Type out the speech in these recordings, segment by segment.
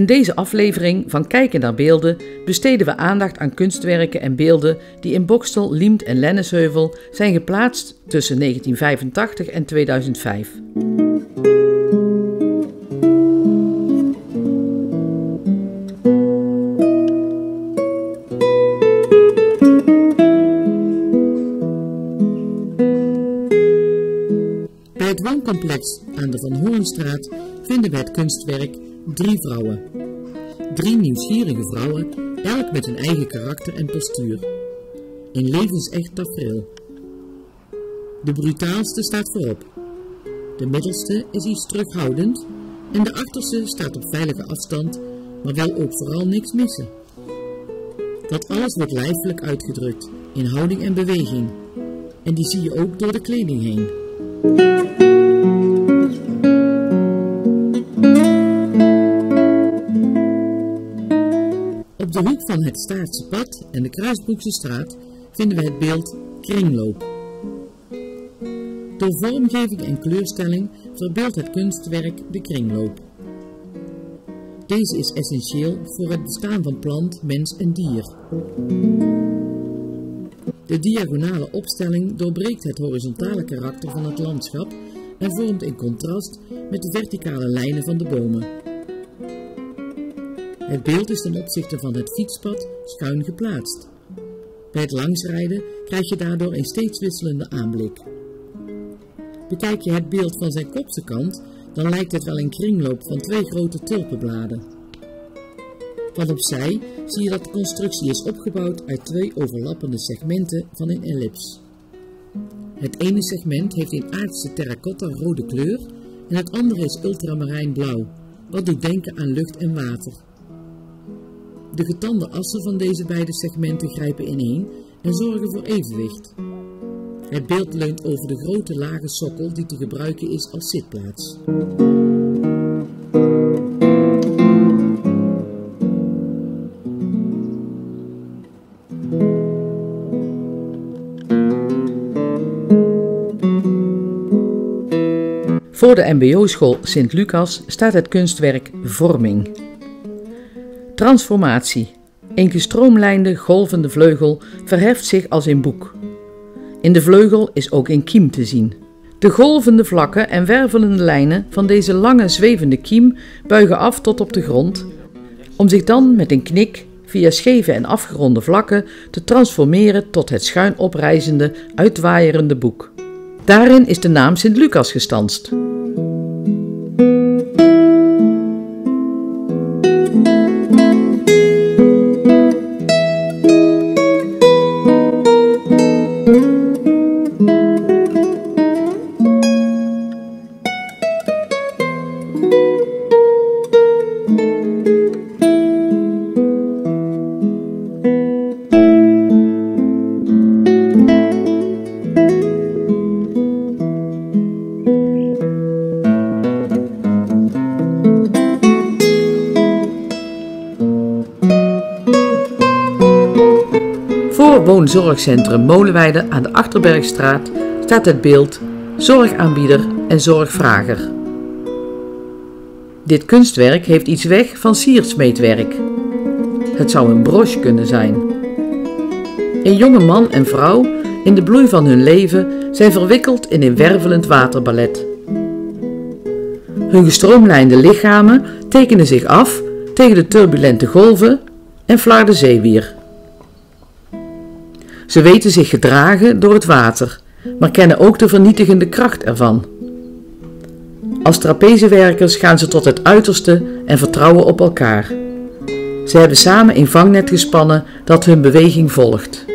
In deze aflevering van Kijken naar beelden besteden we aandacht aan kunstwerken en beelden die in Boxtel, Liemt en Lennesheuvel zijn geplaatst tussen 1985 en 2005. Bij het wooncomplex aan de Van Hoornstraat vinden we het kunstwerk 3 vrouwen. 3 nieuwsgierige vrouwen, elk met hun eigen karakter en postuur. Een levensecht tafereel. De brutaalste staat voorop. De middelste is iets terughoudend en de achterste staat op veilige afstand, maar wil ook vooral niks missen. Dat alles wordt lijfelijk uitgedrukt, in houding en beweging. En die zie je ook door de kleding heen. Op de hoek van het Staartse pad en de Kruisbroekse straat vinden we het beeld Kringloop. Door vormgeving en kleurstelling verbeeldt het kunstwerk de kringloop. Deze is essentieel voor het bestaan van plant, mens en dier. De diagonale opstelling doorbreekt het horizontale karakter van het landschap en vormt een contrast met de verticale lijnen van de bomen. Het beeld is ten opzichte van het fietspad schuin geplaatst. Bij het langsrijden krijg je daardoor een steeds wisselende aanblik. Bekijk je het beeld van zijn kopse kant, dan lijkt het wel een kringloop van 2 grote tulpenbladen. Van opzij zie je dat de constructie is opgebouwd uit 2 overlappende segmenten van een ellips. Het ene segment heeft een aardse terracotta rode kleur en het andere is ultramarijn blauw, wat doet denken aan lucht en water. De getande assen van deze beide segmenten grijpen ineen en zorgen voor evenwicht. Het beeld leunt over de grote lage sokkel die te gebruiken is als zitplaats. Voor de mbo-school Sint-Lucas staat het kunstwerk Vorming. Transformatie. Een gestroomlijnde, golvende vleugel verheft zich als een boek. In de vleugel is ook een kiem te zien. De golvende vlakken en wervelende lijnen van deze lange zwevende kiem buigen af tot op de grond, om zich dan met een knik via scheve en afgeronde vlakken te transformeren tot het schuin oprijzende, uitwaaierende boek. Daarin is de naam Sint-Lucas gestanst. Voor woonzorgcentrum Molenweide aan de Achterbergstraat staat het beeld Zorgaanbieder en Zorgvrager. Dit kunstwerk heeft iets weg van siersmeetwerk. Het zou een broche kunnen zijn. Een jonge man en vrouw in de bloei van hun leven zijn verwikkeld in een wervelend waterballet. Hun gestroomlijnde lichamen tekenen zich af tegen de turbulente golven en flarden zeewier. Ze weten zich gedragen door het water, maar kennen ook de vernietigende kracht ervan. Als trapezewerkers gaan ze tot het uiterste en vertrouwen op elkaar. Ze hebben samen een vangnet gespannen dat hun beweging volgt.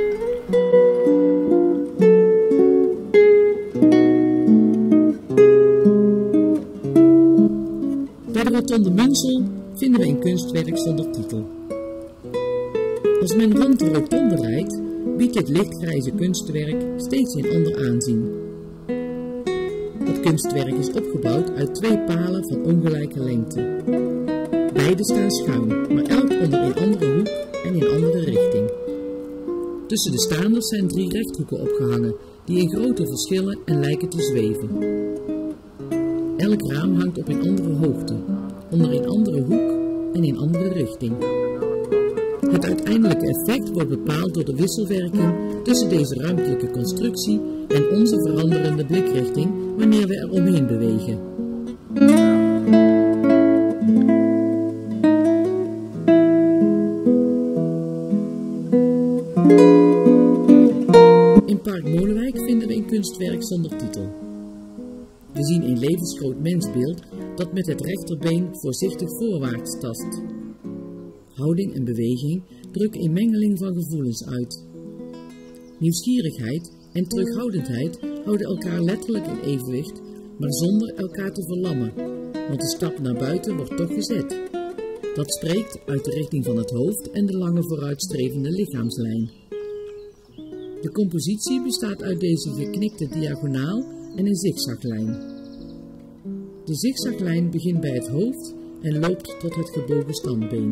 Bij de rotonde Munsel vinden we een kunstwerk zonder titel. Als men rond de rotonde rijdt, biedt dit lichtgrijze kunstwerk steeds een ander aanzien. Het kunstwerk is opgebouwd uit 2 palen van ongelijke lengte. Beide staan schuin, maar elk onder een andere hoek en in andere richting. Tussen de staanders zijn 3 rechthoeken opgehangen, die in grootte verschillen en lijken te zweven. Elk raam hangt op een andere hoogte, onder een andere hoek en in andere richting. Het uiteindelijke effect wordt bepaald door de wisselwerking tussen deze ruimtelijke constructie en onze veranderende blikrichting wanneer we er omheen bewegen. In Park Molenwijk vinden we een kunstwerk zonder titel. We zien een levensgroot mensbeeld dat met het rechterbeen voorzichtig voorwaarts tast. Houding en beweging drukken een mengeling van gevoelens uit. Nieuwsgierigheid en terughoudendheid houden elkaar letterlijk in evenwicht, maar zonder elkaar te verlammen, want de stap naar buiten wordt toch gezet. Dat spreekt uit de richting van het hoofd en de lange vooruitstrevende lichaamslijn. De compositie bestaat uit deze geknikte diagonaal en een zigzaglijn. De zigzaglijn begint bij het hoofd en loopt tot het gebogen standbeen.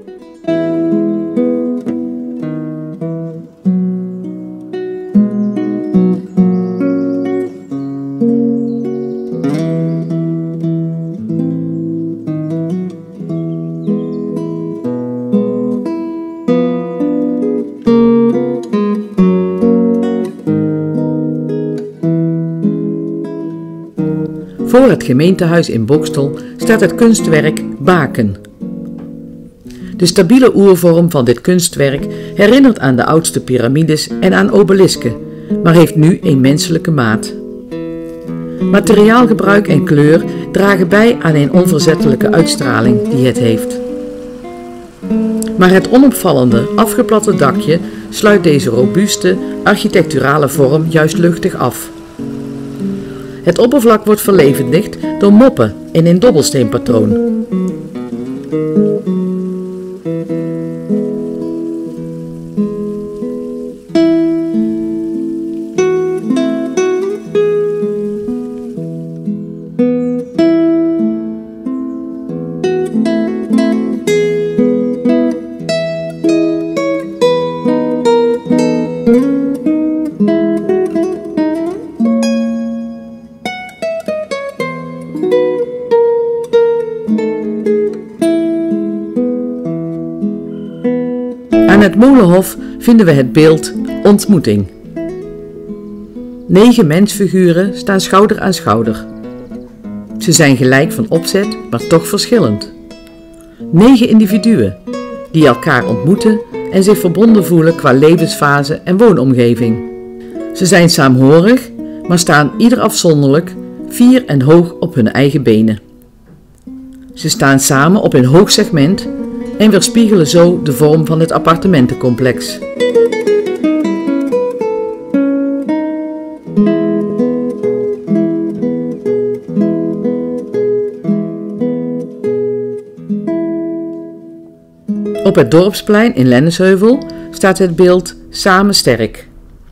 Voor het gemeentehuis in Boxtel staat het kunstwerk Baken. De stabiele oervorm van dit kunstwerk herinnert aan de oudste piramides en aan obelisken, maar heeft nu een menselijke maat. Materiaalgebruik en kleur dragen bij aan een onverzettelijke uitstraling die het heeft. Maar het onopvallende, afgeplatte dakje sluit deze robuuste, architecturale vorm juist luchtig af. Het oppervlak wordt verlevendigd door moppen in een dobbelsteenpatroon. Aan het Molenhof vinden we het beeld Ontmoeting. 9 mensfiguren staan schouder aan schouder. Ze zijn gelijk van opzet, maar toch verschillend. 9 individuen die elkaar ontmoeten en zich verbonden voelen qua levensfase en woonomgeving. Ze zijn saamhorig, maar staan ieder afzonderlijk, fier en hoog op hun eigen benen. Ze staan samen op een hoog segment en weerspiegelen zo de vorm van het appartementencomplex. Op het dorpsplein in Lennesheuvel staat het beeld Samen sterk.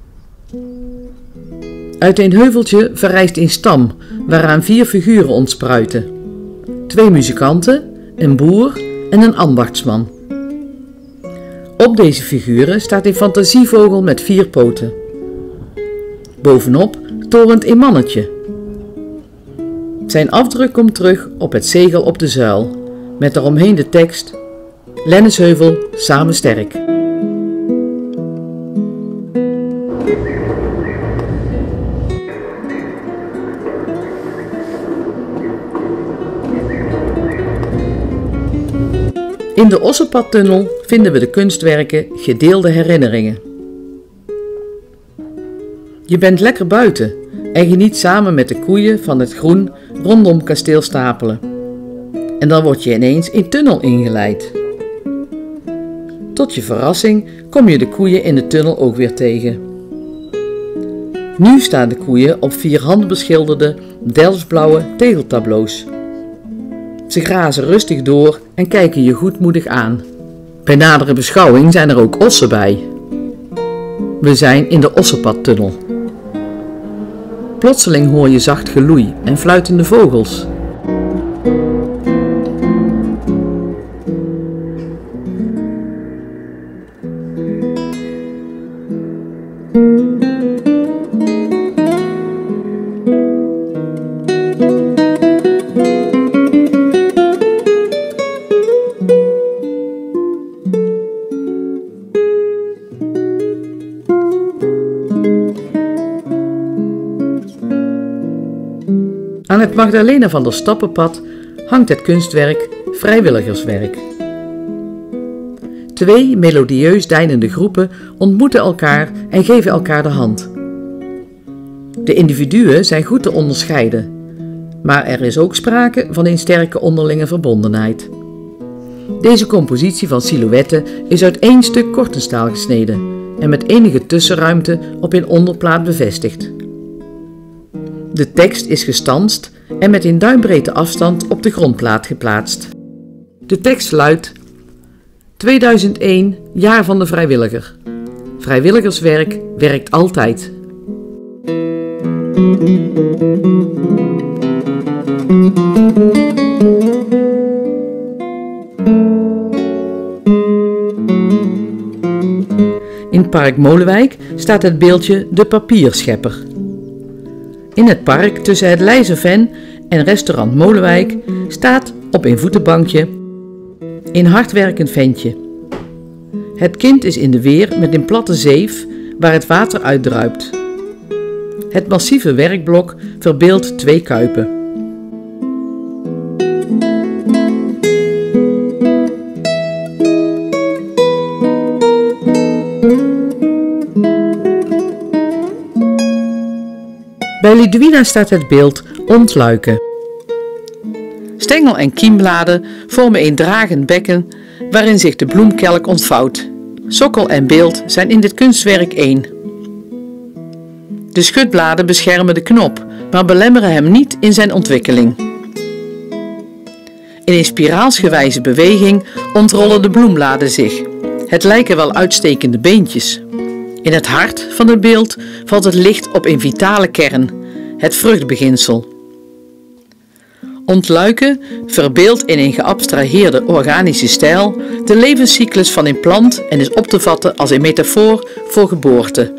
Uit een heuveltje verrijst een stam waaraan 4 figuren ontspruiten. 2 muzikanten, een boer en een ambachtsman. Op deze figuren staat een fantasievogel met 4 poten. Bovenop torent een mannetje. Zijn afdruk komt terug op het zegel op de zuil, met daaromheen de tekst: Lennesheuvel, samen sterk. In de Ossenpadtunnel vinden we de kunstwerken Gedeelde herinneringen. Je bent lekker buiten en geniet samen met de koeien van het groen rondom kasteel Stapelen. En dan word je ineens een tunnel ingeleid. Tot je verrassing kom je de koeien in de tunnel ook weer tegen. Nu staan de koeien op 4 handbeschilderde Delftsblauwe tegeltableaus. Ze grazen rustig door en kijken je goedmoedig aan. Bij nadere beschouwing zijn er ook ossen bij. We zijn in de Ossenpadtunnel. Plotseling hoor je zacht geloei en fluitende vogels. Aan het Magdalena van der Stappenpad hangt het kunstwerk Vrijwilligerswerk. Twee melodieus deinende groepen ontmoeten elkaar en geven elkaar de hand. De individuen zijn goed te onderscheiden, maar er is ook sprake van een sterke onderlinge verbondenheid. Deze compositie van silhouetten is uit één stuk kortenstaal gesneden en met enige tussenruimte op een onderplaat bevestigd. De tekst is gestanst en met een duimbreedte afstand op de grondplaat geplaatst. De tekst luidt: 2001, jaar van de vrijwilliger. Vrijwilligerswerk werkt altijd. In Park Molenwijk staat het beeldje De Papierschepper. In het park tussen het Leizerven en restaurant Molenwijk staat op een voetenbankje een hardwerkend ventje. Het kind is in de weer met een platte zeef waar het water uitdruipt. Het massieve werkblok verbeeldt twee kuipen. Bij Lidwina staat het beeld Ontluiken. Stengel en kiembladen vormen een dragend bekken waarin zich de bloemkelk ontvouwt. Sokkel en beeld zijn in dit kunstwerk één. De schutbladen beschermen de knop, maar belemmeren hem niet in zijn ontwikkeling. In een spiraalsgewijze beweging ontrollen de bloembladen zich. Het lijken wel uitstekende beentjes. In het hart van het beeld valt het licht op een vitale kern, het vruchtbeginsel. Ontluiken verbeeldt in een geabstraheerde organische stijl de levenscyclus van een plant en is op te vatten als een metafoor voor geboorte.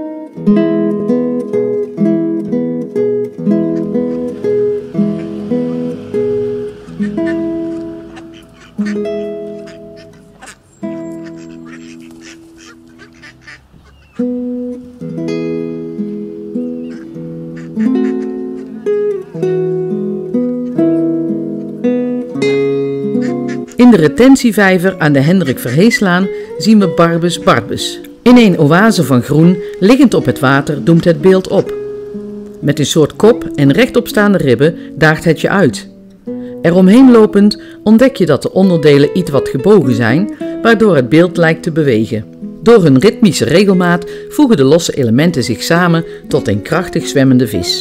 In de retentievijver aan de Hendrik Verheeslaan zien we Barbus Barbus. In een oase van groen, liggend op het water, doemt het beeld op. Met een soort kop en rechtopstaande ribben daagt het je uit. Eromheen lopend ontdek je dat de onderdelen iets wat gebogen zijn, waardoor het beeld lijkt te bewegen. Door hun ritmische regelmaat voegen de losse elementen zich samen tot een krachtig zwemmende vis.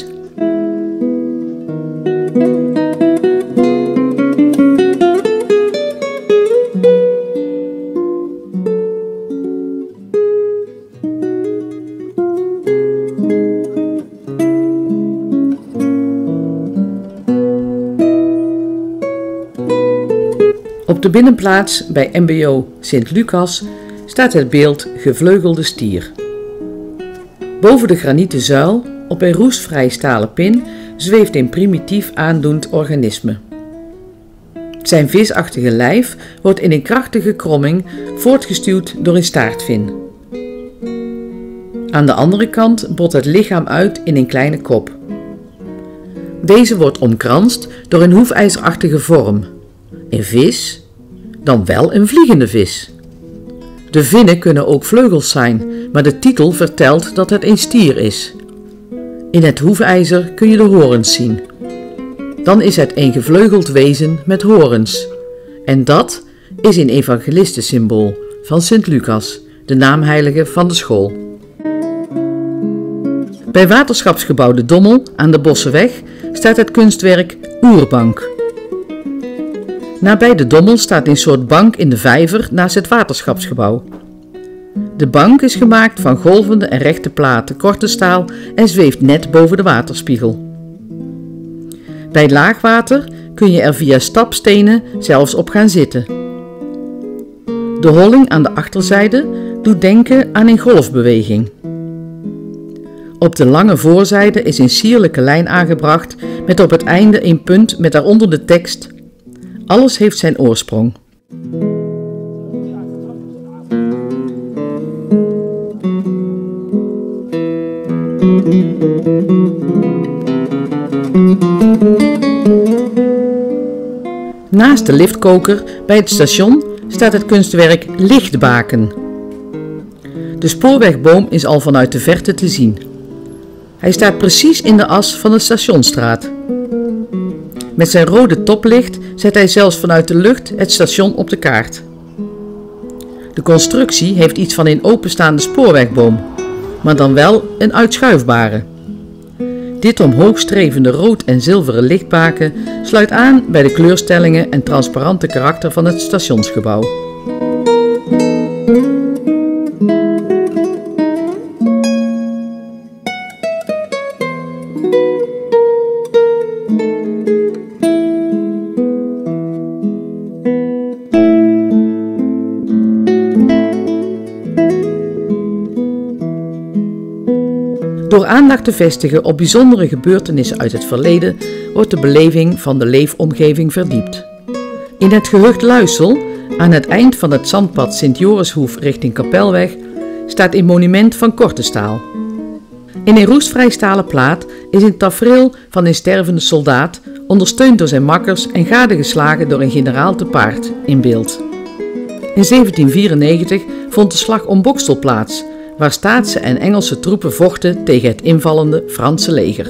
Op de binnenplaats bij MBO Sint Lucas staat het beeld Gevleugelde stier. Boven de granieten zuil, op een roestvrij stalen pin, zweeft een primitief aandoend organisme. Zijn visachtige lijf wordt in een krachtige kromming voortgestuwd door een staartvin. Aan de andere kant bot het lichaam uit in een kleine kop. Deze wordt omkranst door een hoefijzerachtige vorm. Een vis, dan wel een vliegende vis. De vinnen kunnen ook vleugels zijn, maar de titel vertelt dat het een stier is. In het hoefijzer kun je de horens zien. Dan is het een gevleugeld wezen met horens. En dat is een evangelistensymbool van Sint Lucas, de naamheilige van de school. Bij waterschapsgebouw De Dommel aan de Bossenweg staat het kunstwerk Oerbank. Nabij de Dommel staat een soort bank in de vijver naast het waterschapsgebouw. De bank is gemaakt van golvende en rechte platen korte staal en zweeft net boven de waterspiegel. Bij laagwater kun je er via stapstenen zelfs op gaan zitten. De holling aan de achterzijde doet denken aan een golfbeweging. Op de lange voorzijde is een sierlijke lijn aangebracht met op het einde een punt met daaronder de tekst: alles heeft zijn oorsprong. Naast de liftkoker bij het station staat het kunstwerk Lichtbaken. De spoorwegboom is al vanuit de verte te zien. Hij staat precies in de as van de Stationsstraat. Met zijn rode toplicht zet hij zelfs vanuit de lucht het station op de kaart. De constructie heeft iets van een openstaande spoorwegboom, maar dan wel een uitschuifbare. Dit omhoogstrevende rood en zilveren lichtbaken sluit aan bij de kleurstellingen en transparante karakter van het stationsgebouw. Door aandacht te vestigen op bijzondere gebeurtenissen uit het verleden wordt de beleving van de leefomgeving verdiept. In het gehucht Luisel, aan het eind van het zandpad Sint-Jorishoef richting Kapelweg, staat een monument van Kortestaal. In een roestvrij stalen plaat is een tafereel van een stervende soldaat, ondersteund door zijn makkers en gadegeslagen door een generaal te paard, in beeld. In 1794 vond de slag om Boxtel plaats, waar Staatse en Engelse troepen vochten tegen het invallende Franse leger.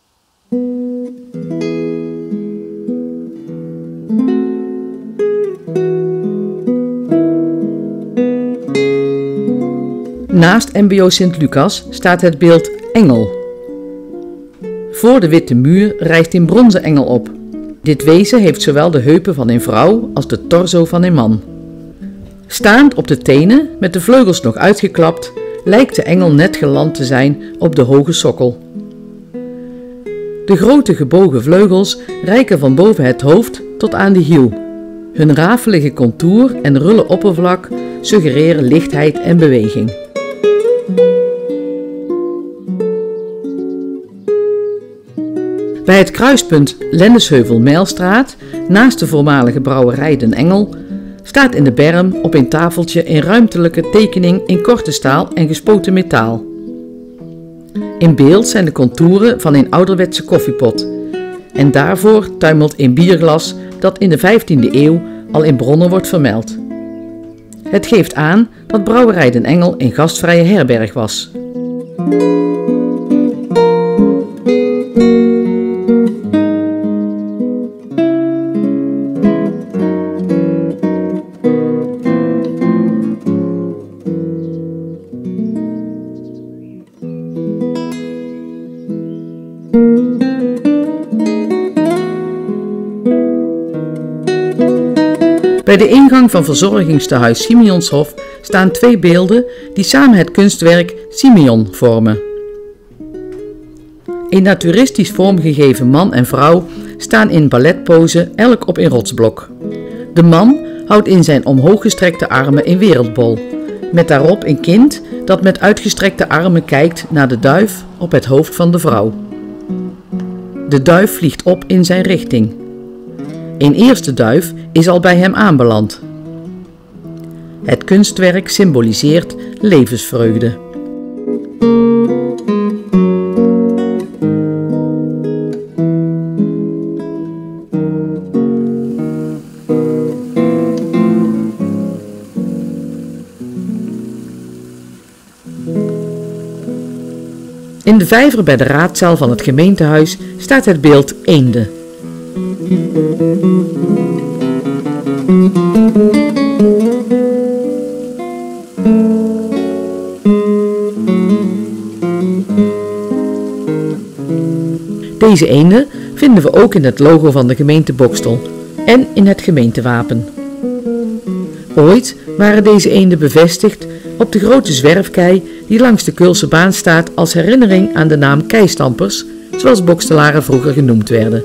Naast MBO Sint-Lucas staat het beeld Engel. Voor de witte muur rijst een bronzen engel op. Dit wezen heeft zowel de heupen van een vrouw als de torso van een man. Staand op de tenen, met de vleugels nog uitgeklapt, lijkt de engel net geland te zijn op de hoge sokkel. De grote gebogen vleugels reiken van boven het hoofd tot aan de hiel. Hun rafelige contour en rulle oppervlak suggereren lichtheid en beweging. Bij het kruispunt Lennesheuvel-Mijlstraat, naast de voormalige brouwerij Den Engel, staat in de berm op een tafeltje een ruimtelijke tekening in Kortestaal en gespoten metaal. In beeld zijn de contouren van een ouderwetse koffiepot en daarvoor tuimelt een bierglas dat in de 15e eeuw al in bronnen wordt vermeld. Het geeft aan dat brouwerij Den Engel een gastvrije herberg was. Bij de ingang van verzorgingstehuis Simeonshof staan twee beelden die samen het kunstwerk Simeon vormen. Een naturistisch vormgegeven man en vrouw staan in balletpose elk op een rotsblok. De man houdt in zijn omhooggestrekte armen een wereldbol, met daarop een kind dat met uitgestrekte armen kijkt naar de duif op het hoofd van de vrouw. De duif vliegt op in zijn richting. Een eerste duif is al bij hem aanbeland. Het kunstwerk symboliseert levensvreugde. In de vijver bij de raadzaal van het gemeentehuis staat het beeld Eenden. Deze eenden vinden we ook in het logo van de gemeente Boxtel en in het gemeentewapen. Ooit waren deze eenden bevestigd op de grote zwerfkei die langs de Keulse baan staat als herinnering aan de naam keistampers, zoals Boxtelaren vroeger genoemd werden.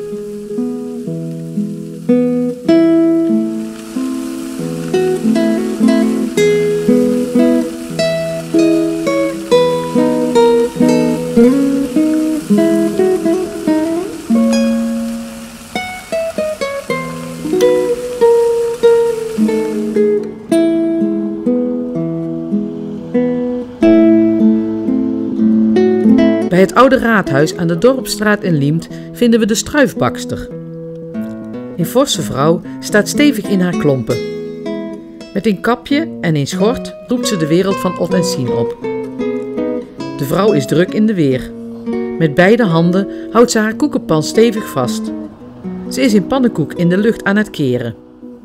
Bij het oude raadhuis aan de Dorpsstraat in Liemt vinden we de struifbakster. Een forse vrouw staat stevig in haar klompen. Met een kapje en een schort roept ze de wereld van Ot en Sien op. De vrouw is druk in de weer. Met beide handen houdt ze haar koekenpan stevig vast. Ze is een pannenkoek in de lucht aan het keren.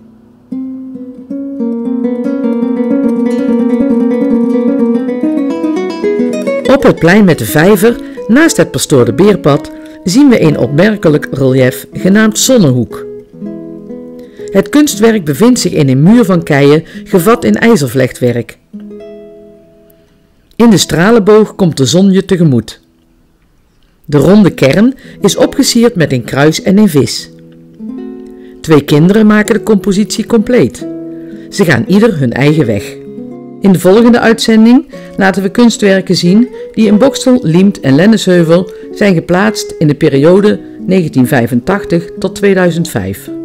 Op het plein met de vijver, naast het Pastoor de Beerpad, zien we een opmerkelijk reliëf genaamd Zonnehoek. Het kunstwerk bevindt zich in een muur van keien, gevat in ijzervlechtwerk. In de stralenboog komt de zon je tegemoet. De ronde kern is opgesierd met een kruis en een vis. 2 kinderen maken de compositie compleet. Ze gaan ieder hun eigen weg. In de volgende uitzending laten we kunstwerken zien die in Boxtel, Liemt en Lennesheuvel zijn geplaatst in de periode 1985 tot 2005.